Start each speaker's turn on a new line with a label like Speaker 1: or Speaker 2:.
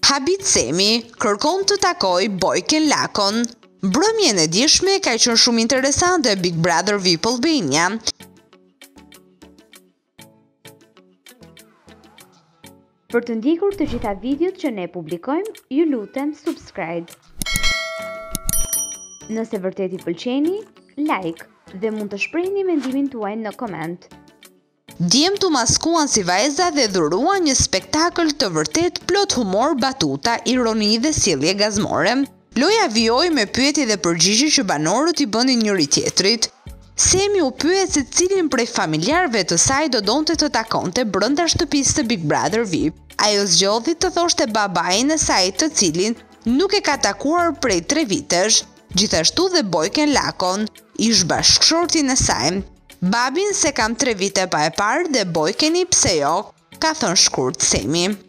Speaker 1: Habit Semi kërkon të takoj Bojken Lakon. Mbrëmjen e djeshme ka qenë shumë interesante Big Brother VIP Albania.
Speaker 2: Për të ndjekur të gjitha videot që ne publikojmë, ju lutem subscribe. Nëse vërtet i pëlqeni, like dhe mund të shprehni mendimin tuaj në koment.
Speaker 1: Djemt u maskuan si vajza dhe dhuruan një spektakël të vërtet plot humor, batuta, ironi dhe sjellje gazmore. Loja vijoi me pyetje dhe përgjigje që banorët i bënin njëri tjetrit. Semi u pyet se cilin prej familjarëve të saj do donte të takonte brenda shtëpisë të Big Brother VIP. Ajo zgjodhi të thoshte babain e saj, të cilin nuk e ka takuar prej 3 vitesh, gjithashtu dhe Bojken Lakon, ish bashkëshortin e saj. Babin se kam 3 vite pa e parë dhe Bojkeni pse jo, ka thënë shkurt Semi.